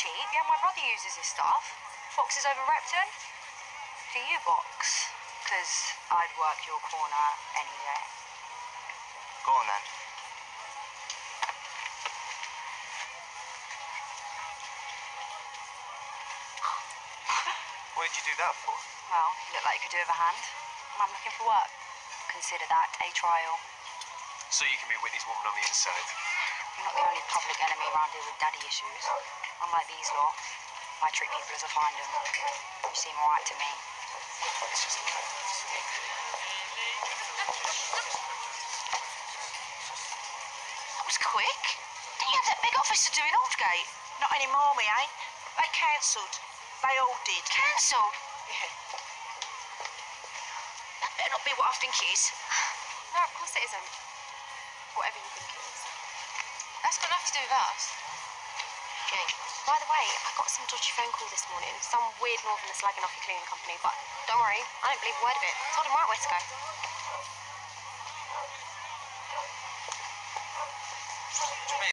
cheap. Yeah, my brother uses his stuff. Boxes over Repton. Do you box? Because I'd work your corner any day. Go on, then. What did you do that for? Well, you look like you could do with a hand. And I'm looking for work. Consider that a trial. So you can be Whitney's woman on the inside. You're not the only public enemy around here with daddy issues. Unlike these lot, I treat people as I find them. You seem alright to me. That was quick. Didn't you have that big office to do in Aldgate? Not anymore, me ain't. They cancelled. They all did. Cancelled? Yeah. That better not be what I think it is. No, of course it isn't. Whatever you think it is. That's got nothing to do with us. Okay. By the way, I got some dodgy phone call this morning. Some weird northerner slagging off a cleaning company, but don't worry, I don't believe a word of it. Told him right where to go.